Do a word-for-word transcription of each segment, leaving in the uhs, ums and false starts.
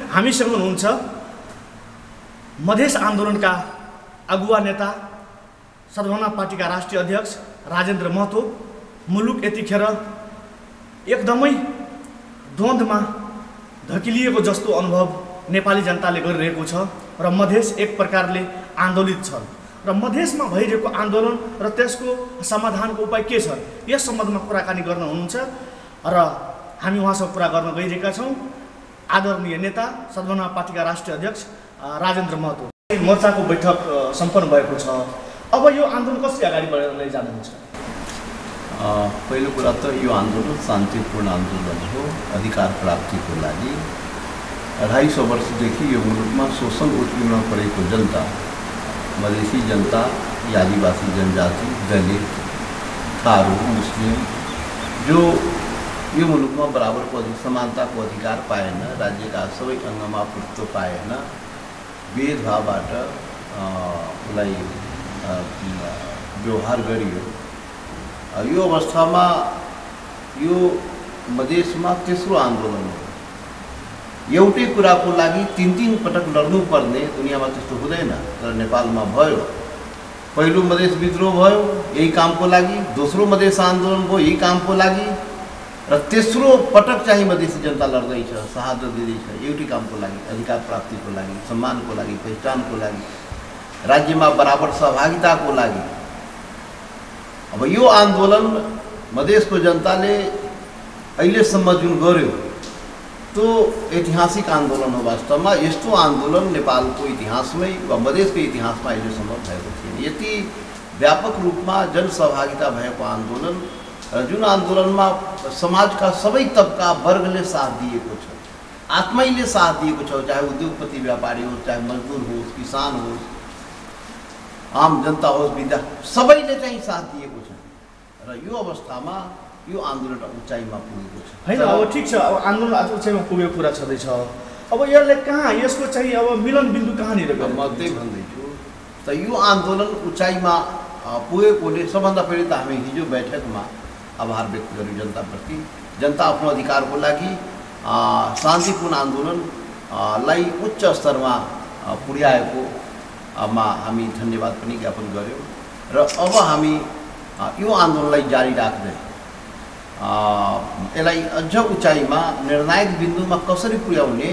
हामीसँग हुनुहुन्छ मधेस आन्दोलनका अगुवा नेता सद्भावना पार्टीका राष्ट्रिय अध्यक्ष राजेन्द्र महतो। मुलुक यतिखेर एकदमै द्वन्द्वमा धकिलिएको जस्तो अनुभव नेपाली जनताले गरिरहेको छ र मधेस एक प्रकारले आन्दोलित छ र मधेसमा भइरहेको आन्दोलन र त्यसको समाधानको उपाय के छ यस सम्बन्धमा कुराकानी गर्न हुनुहुन्छ र हामी उहाँसँग कुरा गर्न गइरहेका छौँ। आदरणीय नेता सद्भावना पार्टीका राष्ट्रिय अध्यक्ष राजेन्द्र महतो, मोर्चाको बैठक सम्पन्न भएको छ, अब यो आन्दोलन कसरी अगाडि बढेर लैजानुहुन्छ? पहिलो कुरा त यो आन्दोलन शान्तिपूर्ण आन्दोलन हो। अधिकार प्राप्तिको लागि अढाई सौ वर्षदेखि यो मुलुकमा शोषण उत्पीडनमा परेको जनता, मधेसी जनता, आदिवासी जनजाति, दलित, थारू, मुस्लिम, जो यो मुलुकमा बराबरको अधिक समानताको अधिकार पाएन, राज्यका सबै अङ्गमा पुष्टो पाएन, भेदभावबाट उसलाई व्यवहार गरियो। यो अवस्थामा यो मधेसमा तेस्रो आन्दोलन हो। एउटै कुराको लागि तीन तीन पटक लड्नुपर्ने दुनियाँमा त्यस्तो हुँदैन, तर नेपालमा भयो। पहिलो मधेस विद्रोह भयो यही कामको लागि, दोस्रो मधेस आन्दोलन भयो यही कामको लागि, र तेस्रो पटक चाहिँ मधेसी जनता लड्दैछ, शहादत दिँदैछ एउटै कामको लागि, अधिकार प्राप्तिको लागि, सम्मानको लागि, पहिचानको लागि, राज्यमा बराबर सहभागिताको लागि। अब यो आन्दोलन मधेसको जनताले अहिलेसम्म जुन गर्यो त्यो ऐतिहासिक आन्दोलन हो। वास्तवमा यस्तो आन्दोलन नेपालको इतिहासमै वा मधेसको इतिहासमा अहिलेसम्म भएको थिएन। यति व्यापक रूपमा जनसहभागिता भएको आन्दोलन, जुन आन्दोलनमा समाजका सबै तबका वर्गले साथ दिएको छ, आत्मैले साथ दिएको छ, चाहे उद्योगपति व्यापारी होस्, चाहे मजदुर होस्, किसान होस्, आम जनता होस्, विद्या सबैले चाहिँ साथ दिएको छ र यो अवस्थामा यो आन्दोलन उचाइमा पुगेको छ। होइन, अब ठिक छ, अब आन्दोलन आज उचाइमा पुगेको कुरा छँदैछ, अब यसले कहाँ यसको चाहिँ अब मिलन बिन्दु कहाँनिर गयो? म त्यही भन्दैछु त यो आन्दोलन उचाइमा पुगेकोले सबभन्दा पहिले त हामी हिजो बैठकमा आभार व्यक्त गर्यौँ जनताप्रति। जनता आफ्नो अधिकारको लागि शान्तिपूर्ण आन्दोलनलाई उच्च स्तरमा पुर्याएको मा हामी धन्यवाद पनि ज्ञापन गर्यौँ र अब हामी यो आन्दोलनलाई जारी राख्दै यसलाई अझ उचाइमा निर्णायक बिन्दुमा कसरी पुर्याउने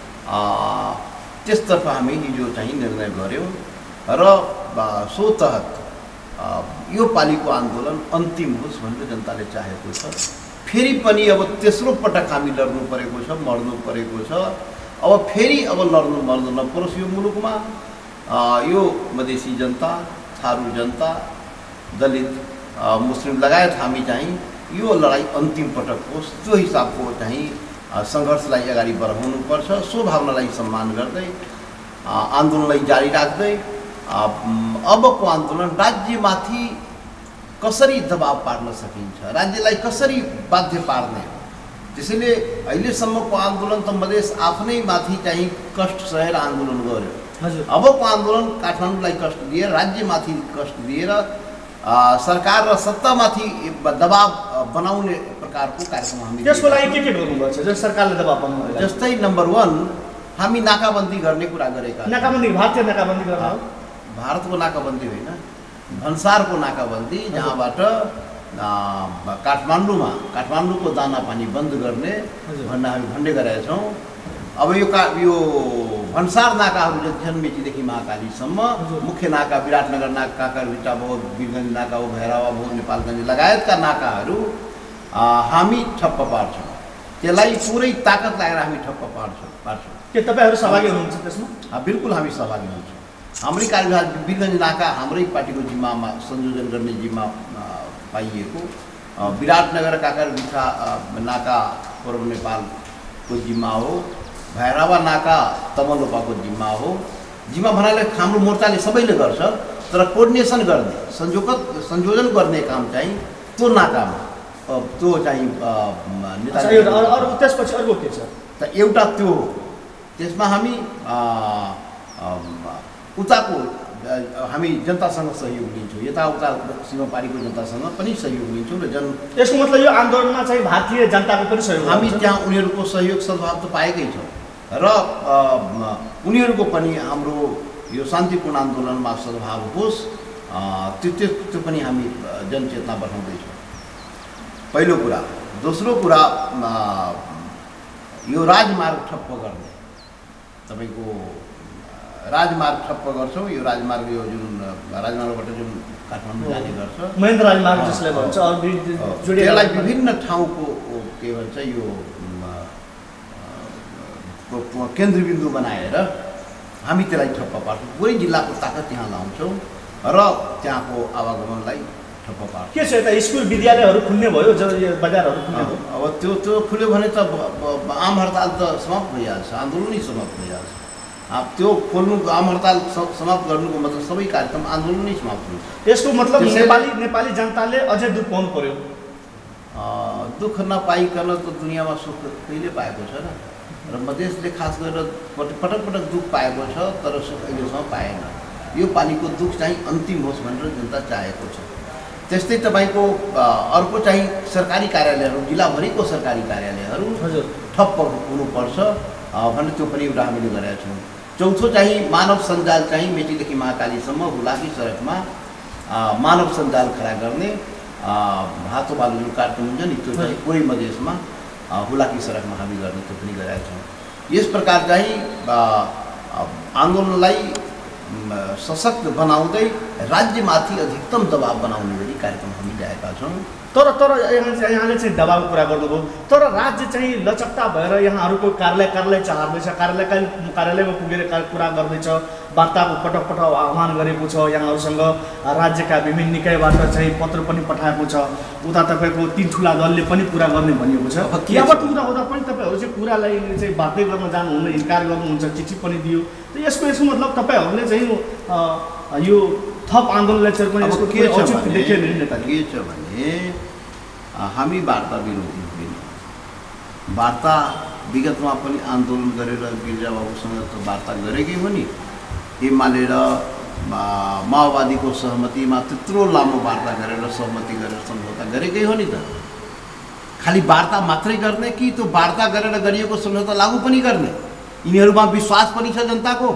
त्यसतर्फ हामी हिजो चाहिँ निर्णय गऱ्यौँ र सो तहत यो पालिको आन्दोलन अन्तिम होस् भनेर जनताले चाहेको छ। फेरि पनि अब तेस्रो पटक हामी लड्नु परेको छ, मर्नु परेको छ। अब फेरि अब लड्नु मर्नु नपरोस् यो मुलुकमा। यो मधेसी जनता, थारू जनता, दलित, मुस्लिम लगायत हामी चाहिँ यो लडाइँ अन्तिम पटक होस् त्यो हिसाबको चाहिँ सङ्घर्षलाई अगाडि बढाउनुपर्छ। सो भावनालाई सम्मान गर्दै आन्दोलनलाई जारी राख्दै अबको आन्दोलन राज्यमाथि कसरी दबाब पार्न सकिन्छ, राज्यलाई कसरी बाध्य पार्ने हो। त्यसैले अहिलेसम्मको आन्दोलन त मधेस आफ्नै माथि चाहिँ कष्ट सहेर आन्दोलन गर्यो। अबको आन्दोलन काठमाडौँलाई कष्ट दिएर, राज्यमाथि कष्ट दिएर सरकार र सत्तामाथि दबाब बनाउने प्रकारको कार्यक्रम हामी त्यसको लागि के के गर्नुभएको छ? जस्तो सरकारले दबाब बनाउनु, जस्तै नम्बर वान हामी नाकाबन्दी गर्ने कुरा गरेका। नाकाबन्दी भारतीय नाकाबन्दी गर्न हो? भारतको नाकाबन्दी होइन, भन्सारको नाकाबन्दी, जहाँबाट काठमाडौँमा काठमाडौँको दाना पानी बन्द गर्ने भन्ने हामी भन्ने गरेका छौँ। अब यो का यो भन्सार नाकाहरू जति छन् मेचीदेखि महाकालीसम्म, मुख्य नाका विराटनगर नाका, काँकरभिट्टा भयो, वीरगञ्ज नाका हो, भैरवा भयो, नेपालगञ्ज लगायतका नाकाहरू हामी ठप्प पार्छौँ। त्यसलाई पुरै ताकत लगाएर हामी ठप्प पार्छौँ पार्छौँ के तपाईँहरू सहभागी हुनुहुन्छ त्यसमा? बिल्कुल हामी सहभागी हुन्छौँ। हाम्रै कार्यभाग वीरगञ्ज नाका हाम्रै पार्टीको जिम्मामा संयोजन गर्ने जिम्मा पाइएको, विराटनगर काँकरभिट्टा नाका पूर्व नेपालको जिम्मा हो, भैरवा नाका तमलोपाको जिम्मा हो। जिम्मा भन्नाले हाम्रो मोर्चाले सबैले गर्छ, तर कोर्डिनेसन गर्ने, संयोगत संयोजन गर्ने काम चाहिँ त्यो नाकामा त्यो चाहिँ अरू त्यसपछि अर्को के छ त एउटा त्यो हो। त्यसमा हामी उताको हामी जनतासँग सहयोग लिन्छौँ, यताउता सीमापारीको जनतासँग पनि सहयोग लिन्छौँ र जन यसको मतलब यो आन्दोलनमा चाहिँ भारतीय जनताको पनि सहयोग हामी त्यहाँ उनीहरूको सहयोग सद्भाव त पाएकै छौँ। र उनीहरूको पनि हाम्रो यो शान्तिपूर्ण आन्दोलनमा सद्भाव होस् त्यो त्यो त्यो पनि हामी जनचेतना बढाउँदैछौँ पहिलो कुरा। दोस्रो कुरा यो राजमार्ग ठप्प गर्ने तपाईँको राजमार्ग ठप्प गर्छौँ। यो राजमार्ग यो जुन राजमार्गबाट जुन काठमाडौँ जाने गर्छ महेन्द्र राजमार्ग जसले भन्छ त्यसलाई विभिन्न ठाउँको के भन्छ यो केन्द्रबिन्दु बनाएर हामी त्यसलाई ठप्प पार्छौँ। पुरै जिल्लाको ताकत त्यहाँ लाउँछौँ र त्यहाँको आवागमनलाई ठप्प पार्छौँ। के छ यता स्कुल विद्यालयहरू खुल्ने भयो, बजारहरू खुल्ने भयो? अब त्यो त्यो खुल्यो भने त आम हडताल त समाप्त भइहाल्छ, आन्दोलनै समाप्त भइहाल्छ। अब त्यो खोल्नु आम हडताल समाप्त गर्नुको मतलब सबै कार्यक्रम आन्दोलनै समाप्त हुन्छ। यसको मतलब नेपाली नेपाली जनताले अझै दुःख पाउनु पर्यो। दुःख नपाइकन त दुनियाँमा सुख कहिले पाएको छैन र मधेसले खास गरेर पटक पटक दुःख पाएको छ तर सुख अहिलेसम्म पाएन। यो पालिको दुःख चाहिँ अन्तिम होस् भनेर जनता चाहेको छ। त्यस्तै तपाईँको अर्को चाहिँ सरकारी कार्यालयहरू, जिल्लाभरिको सरकारी कार्यालयहरू हजुर ठप्प हुनुपर्छ भनेर त्यो पनि एउटा हामीले गरेका छौँ। चौथो चाहिँ मानव सञ्जाल चाहिँ मेचीदेखि महाकालीसम्म हुलाकी सडकमा मानव सञ्जाल खडा गर्ने हातो बालु जुन कार्यक्रम हुन्छ नि त्यो चाहिँ पुरै मधेसमा हुलाकी सडकमा हामी गर्ने त्यो पनि गरेका छौँ। यस प्रकार चाहिँ आन्दोलनलाई सशक्त बनाउँदै राज्यमाथि अधिकतम दबाव बनाउने गरी कार्यक्रम हामी ल्याएका छौँ। तर तर यहाँले चाहिँ दबाब कुरा गर्नुभयो, तर राज्य चाहिँ लचकता भएर यहाँहरूको कार्यालय कार्यालय चाहँदैछ, कार्यालय कार्यालयमा पुगेर कुरा गर्दैछ, वार्ताको पटक पटक आह्वान गरेको छ, यहाँहरूसँग राज्यका विभिन्न निकायबाट चाहिँ पत्र पनि पठाएको छ, उता तपाईँको तीन ठुला दलले पनि कुरा गर्ने भनिएको छ। यहाँबाट हुँदा हुँदा पनि तपाईँहरू चाहिँ कुरालाई चाहिँ बाध्य गर्न जानुहुन्न, इन्कार गर्नुहुन्छ, चिठी पनि दियो। त यसको यसको मतलब तपाईँहरूले चाहिँ यो थप आन्दोलनलाई चाहिँ पनि यसको के औचित्य देखेन नि नेता? के छ भने हामी वार्ता विरोधी होइन। वार्ता विगतमा पनि आन्दोलन गरेर गिरिजाबाबुसँग त वार्ता गरेकै हो नि। एमाले र माओवादीको सहमतिमा त्यत्रो लामो वार्ता गरेर सहमति गरेर सम्झौता गरेकै हो नि त। खालि वार्ता मात्रै गर्ने कि त्यो वार्ता गरेर गरिएको सम्झौता लागू पनि गर्ने? यिनीहरूमा विश्वास पनि छ जनताको?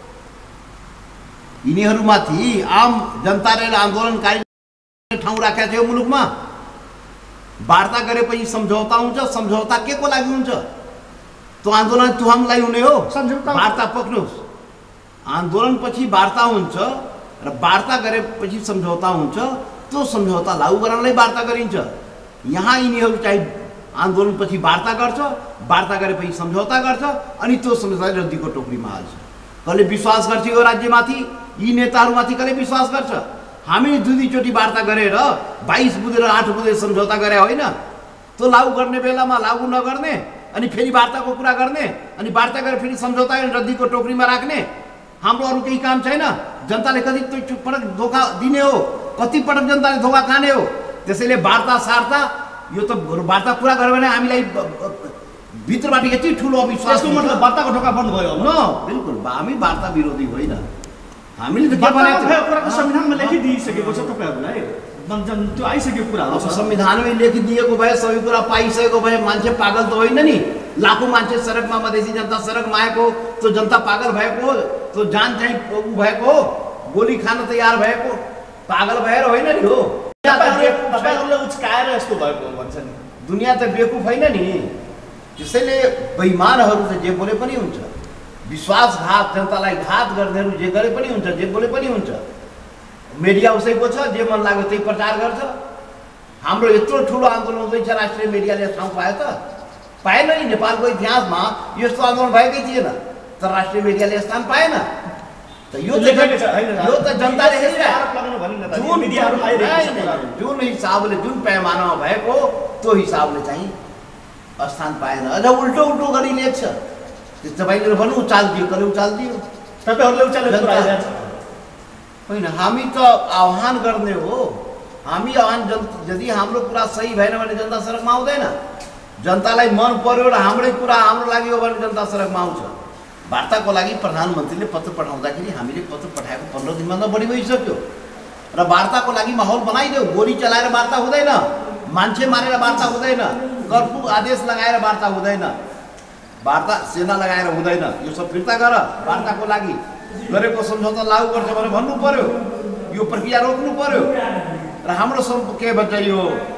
यिनीहरूमाथि आम जनताले आन्दोलनकारी ठाउँ राखेको थियो मुलुकमा? वार्ता गरेपछि सम्झौता हुन्छ, सम्झौता के को लागि हुन्छ? त्यो आन्दोलन तुहामलाई हुने हो? वार्ता पक्नुहोस्, आन्दोलनपछि वार्ता हुन्छ र वार्ता गरेपछि सम्झौता हुन्छ। त्यो सम्झौता लागू गराउनलाई वार्ता गरिन्छ। यहाँ यिनीहरू चाहिँ आन्दोलनपछि वार्ता गर्छ, वार्ता गरेपछि सम्झौता गर्छ, अनि त्यो सम्झौता रद्दीको टोकरीमा हाल्छ। कसले विश्वास गर्छ यो राज्यमाथि? यी नेताहरूमाथि कसले विश्वास गर्छ? हामी दुई दुईचोटि वार्ता गरेर बाइस बुधे र आठ बुधे सम्झौता गरे होइन? त्यो लागू गर्ने बेलामा लागू नगर्ने, अनि फेरि वार्ताको कुरा गर्ने, अनि वार्ता गरेर फेरि सम्झौता रद्दीको टोकरीमा राख्ने। हाम्रो अरू केही काम छैन? जनताले कति पटक धोका दिने हो, कति पटक जनताले धोका खाने हो? त्यसैले वार्ता सार्ता यो त वार्ता पुरा गर्यो भने हामीलाई भित्रबाट यति ठुलो अविश्वास। मतलब वार्ताको ढोका बन्द भयो? न, बिल्कुल हामी वार्ता विरोधी होइन। हामीले त के भनेको संविधानमा लेखिदिइसकेको छ तपाईँहरूलाई, त्यो आइसकेको कुरा हो। संविधानमै लेखिदिएको भए सबै कुरा पाइसकेको भए मान्छे पागल त होइन नि। लाखौँ मान्छे सडकमा, मधेसी जनता सडकमा आएको, त्यो जनता पागल भएको, त्यो जान चाहिँ उ भएको, गोली खान तयार भएको, पागल भएर होइन नि हो। तपाईँहरूले उच्काएर यस्तो भएको भन्छ नि। दुनियाँ त बेवकुफ होइन नि। त्यसैले बेइमानहरू त जे बोले पनि हुन्छ, विश्वासघात, जनतालाई घात गर्नेहरू जे गरे पनि हुन्छ, जे बोले पनि हुन्छ। मिडिया उसैको छ, जे मन लाग्यो त्यही प्रचार गर्छ। हाम्रो यत्रो ठुलो आन्दोलन हुँदैछ, राष्ट्रिय मिडियाले ठाउँ पायो त? पाएन नि। नेपालको इतिहासमा यस्तो आन्दोलन भएकै थिएन, तर राष्ट्रिय मिडियाले स्थान पाएन। त यो त यो त जनताले जुन हिसाबले, जुन पैमानामा भएको त्यो हिसाबले चाहिँ स्थान पाएन। अझ उल्टो उल्टो गरी लेख्छ। तपाईँले भन्नु उचाल दियो, कसले उचाल दियो? तपाईँहरूले उचालेर होइन। हामी त आह्वान गर्ने हो। हामी आह्वान जन यदि हाम्रो कुरा सही भएन भने जनता सडकमा आउँदैन। जनतालाई मन पर्यो र हाम्रै कुरा हाम्रो लागि हो भने जनता सडकमा आउँछ। वार्ताको लागि प्रधानमन्त्रीले पत्र पठाउँदाखेरि हामीले पत्र पठाएको पन्ध्र दिनभन्दा बढी भइसक्यो र वार्ताको लागि माहौल बनाइदेऊ। गोली चलाएर वार्ता हुँदैन, मान्छे मारेर वार्ता हुँदैन, कर्फ्यू आदेश लगाएर वार्ता हुँदैन। वार्ता सेना लगाएर हुँदैन, यो सब फिर्ता गर, वार्ताको लागि गरेको सम्झौता लागू गर्छ भनेर भन्नु पर्यो, यो प्रक्रिया रोक्नु पर्यो र हाम्रो सब के भन्छ यो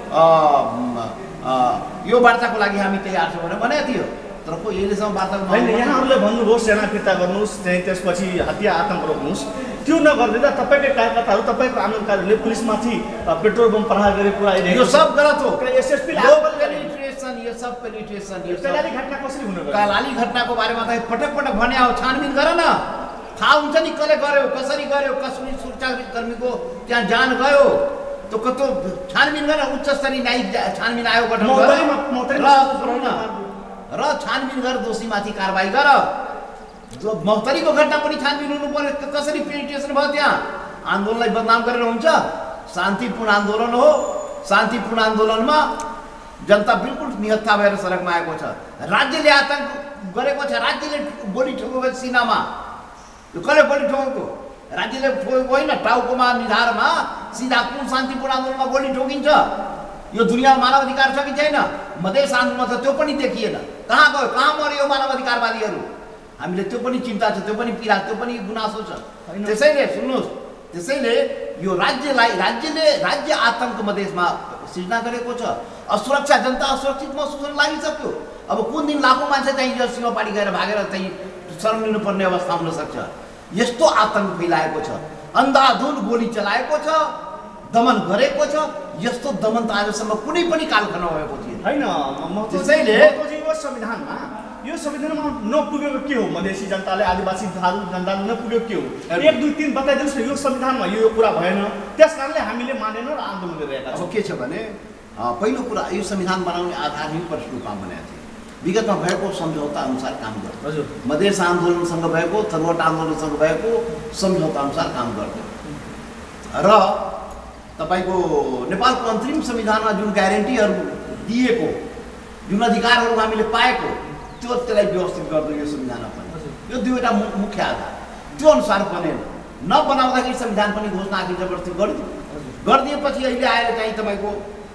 यो वार्ताको लागि हामी तयार छौँ भनेर भनेको थियो। तर को अहिलेसम्म वार्ता होइन, यहाँहरूले भन्नुभयो सेना फिर्ता गर्नुहोस्, चाहिँ त्यसपछि हत्या आतङ्क रोक्नुहोस्, त्यो नगरिदिँदा तपाईँकै कार्यकर्ताहरू तपाईँको आन्दोलनकारीहरूले पुलिसमाथि पेट्रोल बम प्रहार गरेर पुऱ्याइदियो। यो सब गलत हो। एसएसपी पेनिट्रेसन, यो सब पेनिट्रेसन, यो कैलाली घटना कसरी हुन गयो? कैलाली घटनाको बारेमा त पटक पटक भने हो, छानबिन गर न, थाहा हुन्छ नि कसले गर्यो, कसरी गर्यो, कसरी सुरक्षाकर्मीको त्यहाँ जान गयो, त्यो कस्तो छानबिन गर, उच्च स्तरीय न्यायिक छानबिन आयोग गठन गर र छानबिन गर, दोषीमाथि कारबाही गर। जो मौतरीको घटना पनि छानबिन हुनु पर्यो, कसरी पेनिट्रेसन भयो त्यहाँ? आन्दोलनलाई बदनाम गरेर हुन्छ? शान्तिपूर्ण आन्दोलन हो, शान्तिपूर्ण आन्दोलनमा जनता बिल्कुल निहत्था भएर सडकमा आएको छ। राज्यले आतङ्क गरेको छ, राज्यले गोली ठोकेको सिनामा, यो कसले गोली ठोकेको? राज्यले ठोकेको होइन, टाउकोमा निधारमा सिधा कुन शान्तिपूर्ण आन्दोलनमा गोली ठोकिन्छ? यो दुनियाँमा मानव अधिकार छ कि छैन? मधेस आन्दोलनमा त त्यो पनि देखिएन, कहाँ गयो, कहाँ मर्यो मानव अधिकारवादीहरू? हामीले त्यो पनि चिन्ता छ, त्यो पनि पीडा, त्यो पनि गुनासो छ। त्यसैले सुन्नुहोस्, त्यसैले यो राज्यलाई राज्यले राज्य आतङ्क मधेसमा सिर्जना गरेको छ, असुरक्षा, जनता असुरक्षित महसुस गर्न लागिसक्यो। अब कुन दिन लाखौँ मान्छे चाहिँ सीमापारी गएर भागेर चाहिँ शरण लिनुपर्ने अवस्था हुन सक्छ। यस्तो आतङ्क फैलाएको छ, अन्धाधुन गोली चलाएको छ, दमन गरेको छ। यस्तो दमन त आजसम्म कुनै पनि कालखण्डमा भएको थिएन। होइन, त्यसैले यो संविधानमा यो संविधानमा नपुगेको के हो? मधेसी जनताले, आदिवासी जनताले नपुगेको के हो? एक दुई तिन बताइदिनुहोस् न। यो संविधानमा यो कुरा भएन, त्यस कारणले हामीले मानेन र आन्दोलन गरिरहेका छौँ। अब के छ भने पहिलो कुरा, यो संविधान बनाउने आधार निष्पक्ष रूपमा बनाएको थियो, विगतमा भएको सम्झौता अनुसार काम गर्छ। हजुर, मधेस आन्दोलनसँग भएको, थरवट आन्दोलनसँग भएको सम्झौता अनुसार काम गर्छ। र तपाईको नेपालको अन्तरिम संविधानमा जुन ग्यारेन्टीहरू दिएको, जुन अधिकारहरू हामीले पाएको, त्यो त्यसलाई व्यवस्थित गर्दै यो संविधानमा पनि यो दुईवटा मुख्य आधार, त्यो अनुसार बनेन। नबनाउँदाखेरि संविधान पनि घोषणा आखिर जबरजस्ती गरिदियो। गरिदिएपछि अहिले आएर चाहिँ तपाईँको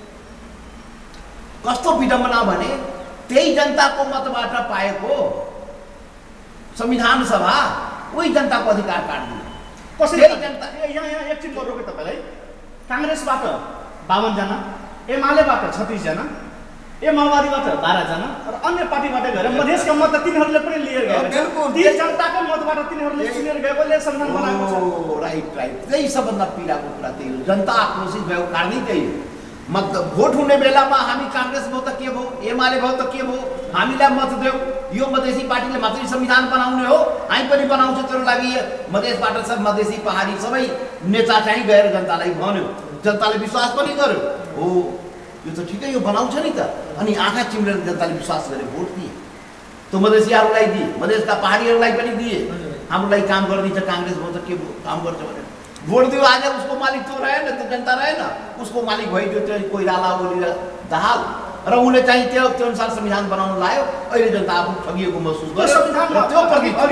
कस्तो विडम्बना भने त्यही जनताको मतबाट पाएको संविधान सभा उही जनताको अधिकार काट्दियो। कसरी जनता? यहाँ यहाँ एकछिन म रोकेँ तपाईँलाई। काङ्ग्रेसबाट बावनजना, एमालेबाट छत्तिसजना, ए माओवादीबाट बाह्रजना र अन्य पार्टीबाट गएर मधेसका मत तिनीहरूले पनि लिएर गएको, ती जनताको मतबाट तिनीहरूले चुनेर गएकोले संविधान बनाएको छ। राइट राइट त्यही सबभन्दा पीडाको कुरा त्यही हो। जनता आक्रोशित भएको कारणै त्यही हो। मत भोट हुने बेलामा हामी काङ्ग्रेस भयो त के भयो, एमाले भयो त के भयो, हामीलाई मत देऊ, यो मधेसी पार्टीले मात्रै संविधान बनाउने हो, हामी पनि बनाउँछौँ, त्यो लागि मधेसबाट सब मधेसी पहाडी सबै नेता चाहिँ गएर जनतालाई भन्यो, जनताले विश्वास पनि गर्यो। हो, यो त ठिकै हो, बनाउँछ नि त। अनि आँखा चिम्लेर जनताले विश्वास गरे, भोट दिए, त्यो मधेसीहरूलाई दिए, मधेसका पहाडीहरूलाई पनि दिए, हाम्रो लागि काम गरिदिन्छ, काङ्ग्रेस भयो त के काम गर्छ भनेर भोट दियो। आज उसको मालिक त्यो रहेन, त्यो जनता रहेन, उसको मालिक भइदियो त्यो कोइराला ओली र दाहाल, र उसले चाहिँ त्यो त्यो अनुसार संविधान बनाउन लायो। अहिले जनता आफू ठगिएको महसुस गर्यो। त्यो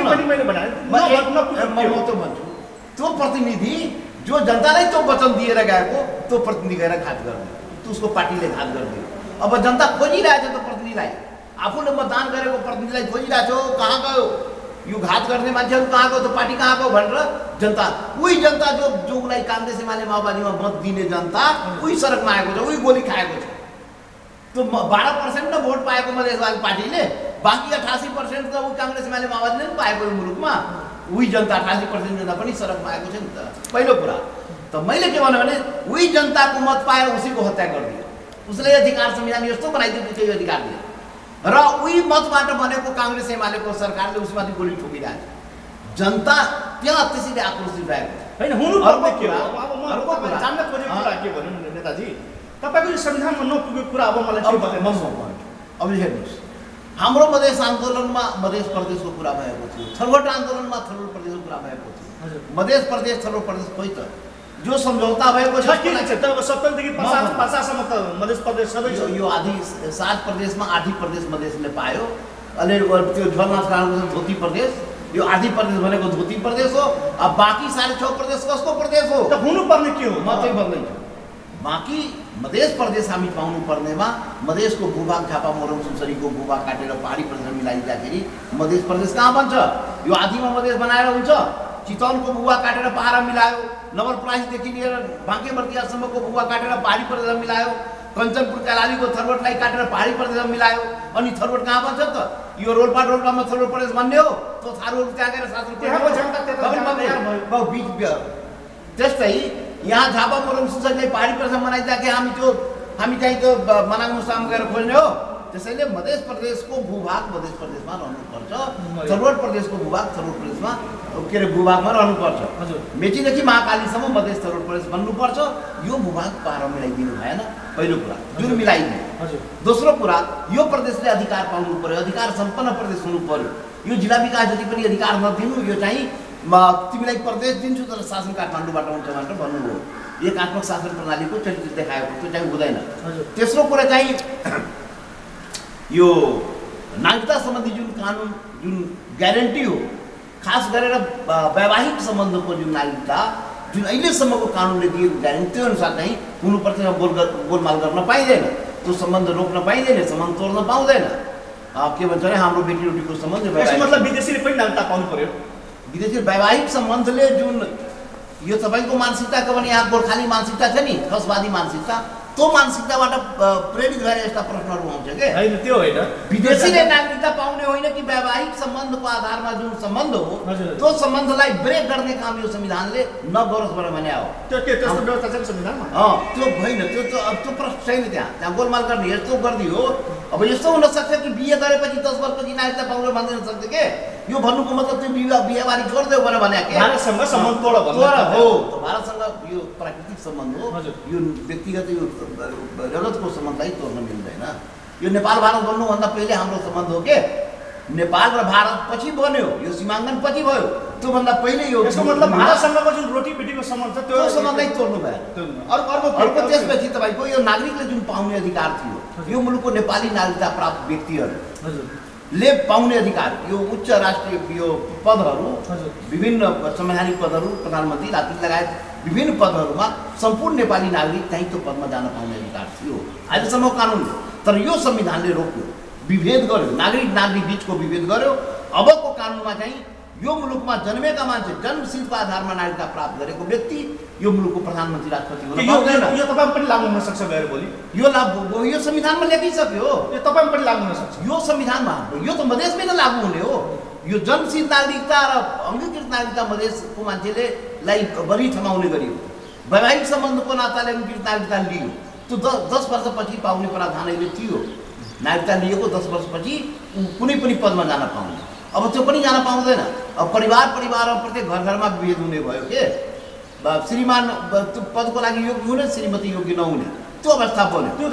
भन्छु, त्यो प्रतिनिधि जो जनतालाई त्यो वचन दिएर गएको, त्यो प्रतिनिधि गएर घात गरिदियो, त्यो उसको पार्टीले घात गरिदियो। अब जनता खोजिरहेछ त्यो प्रतिनिधिलाई, आफूले मतदान गरेको प्रतिनिधिलाई खोजिरहेछ, कहाँ गयो यो घात गर्ने मान्छेहरू, कहाँ गयो त्यो पार्टी, कहाँ गयो भनेर जनता, उही जनता जो जो उसलाई काङ्ग्रेस एमाले माओवादीमा मत दिने जनता उही सडकमा आएको छ, उही गोली खाएको छ। त्यो बाह्र पर्सेन्ट न भोट पाएको मधेसवादी पार्टीले, बाँकी अठासी पर्सेन्ट त ऊ काङ्ग्रेस एमाले माओवादीले पनि पाएको यो मुलुकमा। उही जनता अठासी पर्सेन्ट जनता पनि सडकमा आएको छ नि त। पहिलो कुरा त मैले के भन्यो भने उही जनताको मत पाएर उसैको हत्या गरिदियो, उसले अधिकार संविधान यस्तो बनाइदियो कि त्यही अधिकार दियो, र उही मतबाट बनेको काङ्ग्रेस एमालेको सरकारले उसमाथि गोली ठोकिरहेको छ। जनता त्यहाँ त्यसैले आक्रोशित भएको होइन। हुनुपर्ने के हो? अब म जान्न खोजेको कुरा के भन्नु नेताजी, तपाईँको यो संविधानमा नपुगेको कुरा अब मलाई के बताउनु? अब हेर्नुहोस्, हाम्रो मधेस आन्दोलनमा मधेस प्रदेशको कुरा भएको थियो, थरवट आन्दोलनमा थरवट प्रदेशको कुरा भएको थियो। मधेस प्रदेश थरवट प्रदेश खोइ त जो सम्झौता भएको छ किन छ? तपाईँको सत्तरदेखि पचास पचाससम्म त मधेस प्रदेश सबै छ। यो आधी सात प्रदेशमा आधी प्रदेश मधेसले पायो। अहिले त्यो झलनाथ राणाको धोती प्रदेश, यो आधी प्रदेश भनेको धोती प्रदेश हो। अब बाँकी साढे छ प्रदेश कसको प्रदेश हो? त हुनुपर्ने के हो? म चाहिँ भन्दैछु बाँकी मध्य प्रदेश हामी पाउनु पर्नेमा मधेसको भूभाग झापा मोरङ सुनसरीको भूभाग काटेर पहाडी प्रदेशमा मिलाइदिँदाखेरि मध्य प्रदेश कहाँ बन्छ? यो आधीमा मधेस बनाएर हुन्छ? चितवनको भूभाग काटेर पहाडमा मिलायो, नवलपरासीदेखि लिएर बाँके बर्दियासम्मको भूभाग काटेर पहाडी प्रदेशमा मिलायो, कञ्चनपुर कैलालीको थरवटलाई काटेर पहाडी प्रदेशमा मिलायो, अनि थरवट कहाँ बन्छ त? यो रोल्पा रोल्पामा थरवट प्रदेश बन्ने हो? त्यो थारूहरू त्यहाँ गएर शासन त्यस्तै यहाँ झापा मोरङ सुनसरीले पहाडी प्रदेशमा बनाइदिँदाखेरि हामी त्यो हामी चाहिँ त्यो मनाङ मुसाम गएर खोज्ने हो? त्यसैले मध्य प्रदेशको भूभाग मध्य प्रदेशमा रहनुपर्छ, थरवट प्रदेशको भूभाग थरवट प्रदेशमा के अरे भूभागमा रहनुपर्छ। मेचीदेखि महाकालीसम्म मधेस थरवट प्रदेश बन्नुपर्छ। यो भूभाग पार मिलाइदिनु भएन, पहिलो कुरा जुन मिलाइदिनु। दोस्रो कुरा, यो प्रदेशले अधिकार पाउनु पर्यो, अधिकार सम्पन्न प्रदेश हुनु पर्यो। यो जिल्ला विकास जति पनि अधिकार नदिनु, यो चाहिँ तिमीलाई प्रदेश दिन्छु तर शासन काठमाडौँबाट हुन्छ भनेर भन्नु हो। एकात्मक शासन प्रणालीको चरित्र देखाएको त्यो चाहिँ हुँदैन। तेस्रो कुरा चाहिँ यो नागरिकता सम्बन्धी जुन कानुन जुन ग्यारेन्टी हो, खास गरेर वैवाहिक सम्बन्धको जुन नागरिकता जुन अहिलेसम्मको कानुनले दिएको ग्यारेन्टी त्यो अनुसार चाहिँ हुनुपर्छ। गोल गोलमाल गर्न पाइँदैन, त्यो सम्बन्ध रोक्न पाइँदैन, सम्बन्ध तोड्न पाउँदैन। के भन्छ भने हाम्रो बेटी रोटीको सम्बन्ध मतलब विदेशीले पनि नागरिकता पाउनु पर्यो। विदेशी वैवाहिक सम्बन्धले जुन यो तपाईँको मानसिकताको पनि यहाँ गोर्खाली मानसिकता छ नि, खसवादी मानसिकता, त्यो मानसिकताबाट प्रेरित भएर यस्ता प्रश्नहरू आउँछ के होइन? त्यो होइन, विदेशीले नागरिकता पाउने होइन कि वैवाहिक सम्बन्धको आधारमा जुन सम्बन्ध हो त्यो सम्बन्धलाई ब्रेक गर्ने काम यो संविधानले नगरोस् भनेर भने हो। त्यो के त्यस्तो व्यवस्था छ संविधानमा? अँ त्यो होइन, त्यो त्यो अब त्यो प्रश्न छैन। त्यहाँ त्यहाँ गोलमाल गर्ने यस्तो गरिदियो। अब यस्तो हुनसक्छ कि बिहे गरेपछि दस वर्षपछि नागरिकता पाउन भन्दैन सक्छ के? यो भन्नुको मतलब त्यो विवाह बिहेबारी छोडिदेऊ भनेर भने के? भारतसँग सम्बन्ध तोड हो, भारतसँग यो प्राकृतिक सम्बन्ध हो, यो व्यक्तिगत यो जगतको सम्बन्धलाई तोड्न मिल्दैन। यो नेपाल भारत बन्नुभन्दा पहिले हाम्रो सम्बन्ध हो के? नेपाल र भारत पछि बन्यो, यो सीमाङ्कन पछि भयो, त्योभन्दा पहिले यो यसको मतलब भारतसँगको जुन रोटी बेटीको सम्बन्ध छ त्यो सम्बन्धलाई तोड्नु भयो। अर्को अर्को अर्को त्यसपछि तपाईँको यो नागरिकले जुन पाउने अधिकार थियो, यो मुलुकको नेपाली नागरिकता प्राप्त व्यक्तिहरूले पाउने अधिकार, यो उच्च राष्ट्रिय यो पदहरू, विभिन्न संवैधानिक पदहरू, प्रधानमन्त्री राष्ट्रपति लगायत विभिन्न पदहरूमा सम्पूर्ण नेपाली नागरिक चाहिँ त्यो पदमा जान पाउने अधिकार थियो आजसम्म कानुनले। तर यो संविधानले रोक्यो, विभेद गर्यो, नागरिक नागरिक बिचको विभेद गर्यो। अबको कानुनमा चाहिँ यो मुलुकमा जन्मेका मान्छे, जन्मसिद्धको आधारमा नागरिकता प्राप्त गरेको व्यक्ति यो मुलुकको प्रधानमन्त्री राष्ट्रपति हुन पाउँदैन। यो तपाईँ पनि लागू हुन सक्छ गएर भोलि? यो लागू यो संविधानमा लेखिसक्यो, यो तपाईँ पनि लागू हुन सक्छ। यो संविधानमा यो त मधेसमै त लागू हुने हो। यो जन्मसिद्ध नागरिकता र अङ्गीकृत नागरिकता मधेसको मान्छेले लाई बढी थमाउने गरियो। वैवाहिक सम्बन्धको नाताले अङ्गीकृत नागरिकता लियो, त्यो दस दस वर्षपछि पाउने प्रावधान अहिले थियो। नागरिकता लिएको दस वर्षपछि कुनै पनि पदमा जान पाउने, अब त्यो पनि जान पाउँदैन। अब परिवार परिवार प्रत्येक घर घरमा विभेद हुने भयो के? श्रीमान त्यो पदको लागि योग्य हुने, श्रीमती योग्य नहुने, त्यो अवस्था बन्यो। त्यो त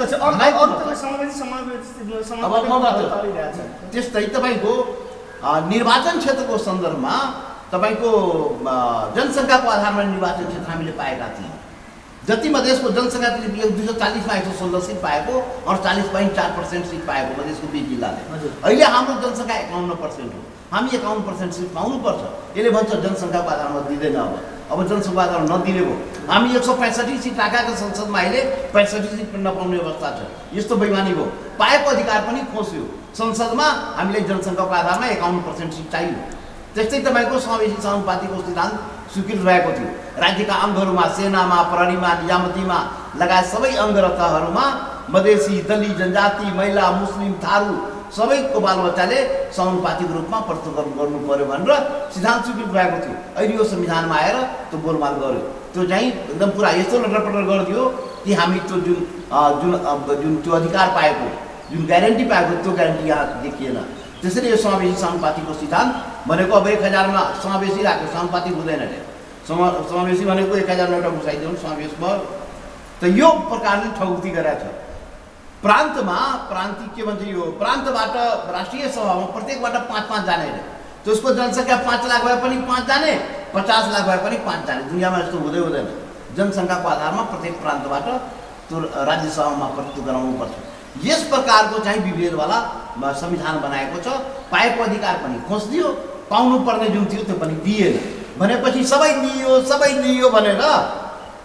त्यस्तै तपाईँको निर्वाचन क्षेत्रको सन्दर्भमा तपाईँको जनसङ्ख्याको आधारमा निर्वाचन क्षेत्र हामीले पाएका थियौँ। जति मधेसको जनसङ्ख्या दुई सौ चालीसमा एक सौ सोह्र सिट पाएको, अडचालिस पोइन्ट चार पर्सेन्ट सिट पाएको मधेसको बिस जिल्लाले। अहिले हाम्रो जनसङ्ख्या एकाउन्न पर्सेन्ट हो, हामी एकाउन्न पर्सेन्ट सिट पाउनुपर्छ। यसले भन्छ जनसङ्ख्याको आधारमा दिँदैन। अब अब जनसङ्ख्याको आधारमा नदिने भयो। हामी एक सौ पैँसठी सिट राखेको संसदमा अहिले पैँसठी सिट पनि नपाउने अवस्था छ। यस्तो बेइमानी भयो, पाएको अधिकार पनि खोस्यो। संसदमा हामीले जनसङ्ख्याको आधारमा एकाउन्न पर्सेन्ट सिट चाहियो। त्यस्तै तपाईँको समावेशी समानुपातिको सिद्धान्त स्वीकृत भएको थियो। राज्यका अङ्गहरूमा, सेनामा, प्रहरीमा, निजामतीमा लगायत सबै अङ्ग र तहहरूमा मधेसी, दलित, जनजाति, महिला, मुस्लिम, थारू सबैको बालबच्चाले समानुपातिक रूपमा प्रतिनिधित्व गर्नु पर्यो भनेर सिद्धान्त स्वीकृत भएको थियो। अहिले यो संविधानमा आएर त्यो गोलमाल गर्यो। त्यो चाहिँ एकदम पुरा यस्तो लटरपटर गरिदियो कि हामी त्यो जुन जुन जुन त्यो अधिकार पाएको, जुन ग्यारेन्टी पाएको, त्यो ग्यारेन्टी यहाँ देखिएन। त्यसैले यो समावेशी समानुपातिको सिद्धान्त भनेको अब एक हजारमा समावेशी राख्यो, समानुपातिक हुँदैन अरे। समा समावेशी भनेको एक हजारमा एउटा घुसाइदिनु समावेश भयो। त यो प्रकारले ठगुती गरेको छ। प्रान्तमा प्रान्त के भन्छ, यो प्रान्तबाट राष्ट्रिय सभामा प्रत्येकबाट पाँच पाँच जाने अरे। त्यसको जनसङ्ख्या पाँच लाख भए पनि पाँच जाने, पचास लाख भए पनि पाँच जाने। दुनियाँमा यस्तो हुँदै हुँदैन। जनसङ्ख्याको आधारमा प्रत्येक प्रान्तबाट त्यो राज्य सभामा प्रतिनिधित्व गराउनुपर्छ। यस प्रकारको चाहिँ विभेदवाला संविधान बनाएको छ। पाएको अधिकार पनि खोजिदियो, पाउनुपर्ने जुन थियो त्यो पनि दिएन। भनेपछि सबै दियो सबै दियो भनेर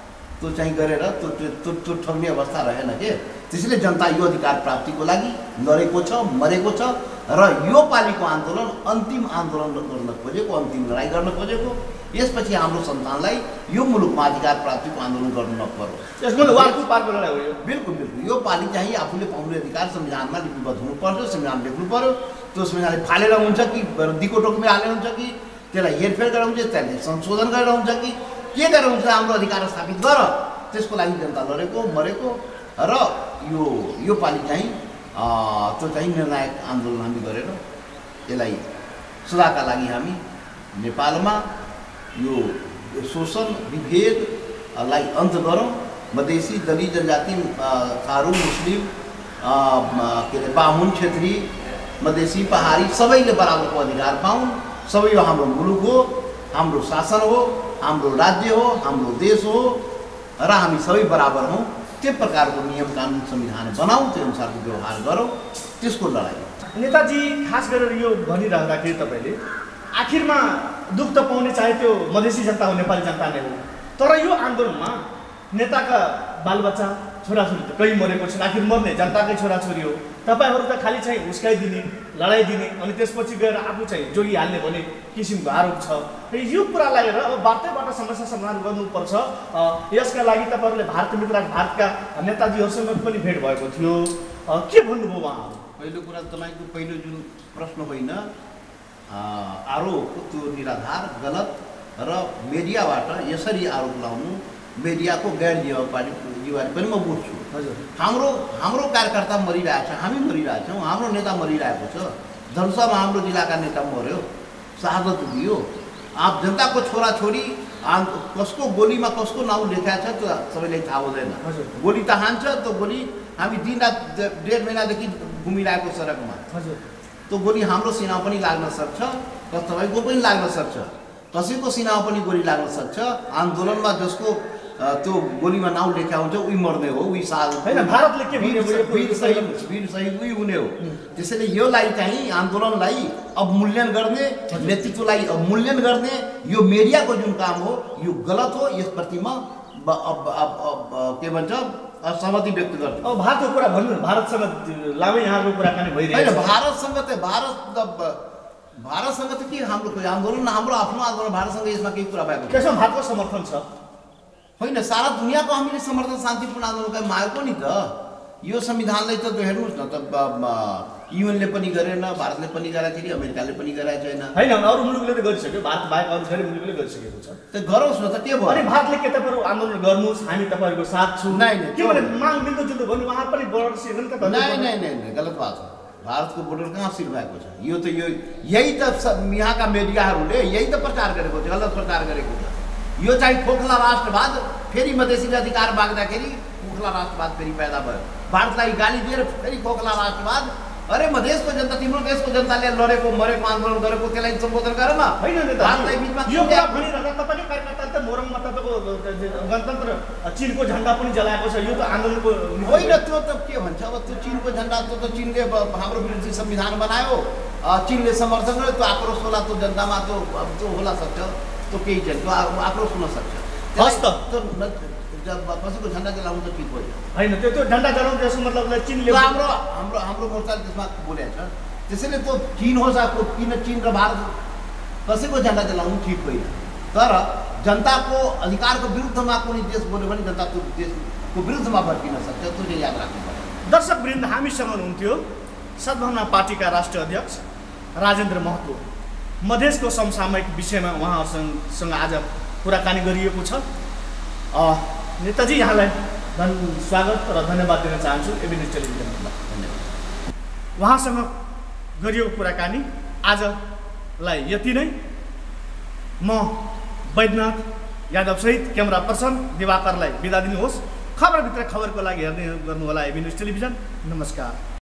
त्यो चाहिँ गरेर त्यो त्यो त्यो ठग्ने अवस्था रहेन के। त्यसैले जनता यो अधिकार प्राप्तिको लागि लडेको छ, मरेको छ र यो पालिको आन्दोलन अन्तिम आन्दोलन गर्न खोजेको, अन्तिम लडाइँ गर्न खोजेको। यसपछि हाम्रो सन्तानलाई यो मुलुकमा अधिकार प्राप्तिको आन्दोलन गर्नु नपरोस्। यसमा वारको पारको लडाइँ हो यो। बिल्कुल बिल्कुल यो पालि चाहिँ आफूले पाउने अधिकार संविधानमा लिपिबद्ध हुनुपर्छ, संविधान लेख्नु पर्यो। त्यो संविधानले फालेर हुन्छ कि दिको टोकमा हालेर हुन्छ कि त्यसलाई हेरफेर गरेर हुन्छ, त्यसलाई संशोधन गरेर हुन्छ कि के गरेर हुन्छ, हाम्रो अधिकार स्थापित गर। त्यसको लागि जनता लडेको, मरेको र यो यो पालि चाहिँ त्यो चाहिँ निर्णायक आन्दोलन हामी गरेर यसलाई सदाका लागि हामी नेपालमा यो शोषण विभेदलाई अन्त गरौँ। मधेसी, दलित जनजाति, थारू, मुस्लिम, के अरे बाहुन, क्षेत्री, मधेसी, पहाडी सबैले बराबरको अधिकार पाउन्। सबै यो हाम्रो मुलुक हो, हाम्रो शासन हो, हाम्रो राज्य हो, हाम्रो देश हो र हामी सबै बराबर हौँ। त्यो प्रकारको नियम कानुन संविधान बनाऊ, त्यो अनुसारको व्यवहार गरौँ, त्यसको लडाइँ। नेताजी खास गरेर यो भनिराख्दाखेरि तपाईँले आखिरमा दुःख त पाउने चाहे त्यो मधेसी जनता हो, नेपाली जनता नै हो, तर यो आन्दोलनमा नेताका बालबच्चा छोराछोरी त कहीँ मरेको छन्, आखिर मर्ने जनताकै छोराछोरी हो। तपाईँहरू त खालि चाहिँ हुस्काइदिने, लडाइदिने अनि त्यसपछि गएर आफू चाहिँ जोगिहाल्ने भन्ने किसिमको आरोप छ। र यो कुरालाई हेरेर अब वार्तैबाट समस्या समाधान गर्नुपर्छ। यसका लागि तपाईँहरूले भारत मित्र भारतका नेताजीहरूसँग पनि भेट भएको थियो, के भन्नुभयो उहाँहरू? पहिलो कुरा तपाईँको पहिलो जुन प्रश्न होइन, आरोप त्यो निराधार गलत र मिडियाबाट यसरी आरोप लाउनु मिडियाको गैर जिम्मेवारी जिम्मेवारी पनि म बुझ्छु। हजुर, हाम्रो हाम्रो कार्यकर्ता मरिरहेछ, हामी मरिरहेछौँ, हाम्रो नेता मरिरहेको छ। धनुषामा हाम्रो जिल्लाका नेता मर्यो, शहादत दियो। आप जनताको छोराछोरी कसको गोलीमा कसको नाउँ लेखा छ त्यो सबैलाई थाहा हुँदैन। गोली त हान्छ, त्यो गोली हामी दिनरात डेढ महिनादेखि घुमिरहेको सडकमा। हजुर, त्यो गोली हाम्रो सिनामा पनि लाग्न सक्छ, तपाईँको पनि लाग्न सक्छ, कसैको सिनामा पनि गोली लाग्न सक्छ। आन्दोलनमा जसको त्यो गोलीमा नाउँ लेखा हुन्छ उही मर्ने हो, उही साल होइन। भारतले के वीर शहीद वीर शहीद उही हुने हो। त्यसैले योलाई चाहिँ आन्दोलनलाई अवमूल्यन गर्ने, नेतृत्वलाई अवमूल्यन गर्ने यो मिडियाको जुन काम हो यो गलत हो। यसप्रति म के भन्छ सहमति व्यक्त गर्छु। अब भारतको कुरा भन्नु, भारतसँग लामै यहाँको कुराकानी भइरहेको होइन। भारतसँग त भारत भारतसँग त के हाम्रो खोइ आन्दोलन, हाम्रो आफ्नो आन्दोलन, भारतसँग यसमा केही कुरा भएको त्यसमा भारतको समर्थन छ होइन। सारा दुनियाँको हामीले समर्थन शान्तिपूर्ण आन्दोलनका मागेको नि त। यो संविधानलाई त हेर्नुहोस् न त, युएनले पनि गरेन, भारतले पनि गरेको थियो, अमेरिकाले पनि गरेको छैन। होइन, अरू मुलुकले त गरिसक्यो, भारत बाहेक अरू धेरै मुलुकले गरिसकेको छ। त गरोस् न त, के भयो? अनि भारतले के तपाईँहरू आन्दोलन गर्नुहोस्, हामी तपाईँहरूको साथ छौँ नै के भने माग मिल्दोजुल्दो भन्नु, उहाँ पनि बोर्डर सिल नि त। नै नै नै नै गलत बात हो। भारतको बोर्डर कहाँ सिल भएको छ? यो त यो यही त यहाँका मिडियाहरूले यही त प्रचार गरेको छ, गलत प्रचार गरेको छ। यो चाहिँ खोखला राष्ट्रवाद, फेरि मधेसीले अधिकार माग्दाखेरि खोखला राष्ट्रवाद फेरि पैदा भयो। भारतलाई गाली दिएर फेरि खोखला राष्ट्रवाद। अरे मधेसको जनता, तिम्रो देशको जनताले लडेको, मरेको, आन्दोलन गरेको, त्यसलाई सम्बोधन गर न। होइन, भारतलाई बिचमा यो कुरा भनिरहेको तपाईँकै कार्यकर्ता त मोरङमा तपाईँको गणतन्त्र चिनको झन्डा पनि जलाएको छ। यो त आन्दोलनको होइन। त्यो त के भन्छ, अब त्यो चिनको झन्डा, त्यो त चिनले हाम्रो विरुद्ध संविधान बनायो, चिनले समर्थन गर्यो, त्यो आक्रोश होला, त्यो जनतामा त्यो त्यो होला सक्छ, त्यो केही छ, त्यो आक्रोश हुन सक्छ। हस् त, कसैको झन्डा जलाउनु त ठिक होइन। होइन, त्यो त्यो झन्डा जलाउनु त्यसको मतलब चिनले हाम्रो हाम्रो हाम्रो मोर्चाले त्यसमा बोलेको छ। त्यसैले त्यो चिन होस्, किन चिन र भारत कसैको झन्डा जलाउनु ठिक होइन। तर जनताको अधिकारको विरुद्धमा कुनै देश बोल्यो भने जनता त्यो देशको विरुद्धमा फर्किन सक्छ, त्यो चाहिँ याद राख्नु पर्छ। दर्शकवृन्द, हामीसँग हुनुहुन्थ्यो सद्भावना पार्टीका राष्ट्रिय अध्यक्ष राजेन्द्र महतो। मधेसको समसामयिक विषयमा उहाँहरूसँग आज कुराकानी गरिएको छ। नेताजी, यहाँलाई धन स्वागत र धन्यवाद दिन चाहन्छु एबिनेस टेलिभिजनमा। धन्यवाद। उहाँसँग गरिएको कुराकानी आजलाई यति नै। म वैद्यनाथ यादवसहित क्यामेरा पर्सन दिवाकरलाई बिदा दिनुहोस्। खबरभित्र खबरको लागि हेर्दै गर्नुहोला एबिनेस टेलिभिजन। नमस्कार।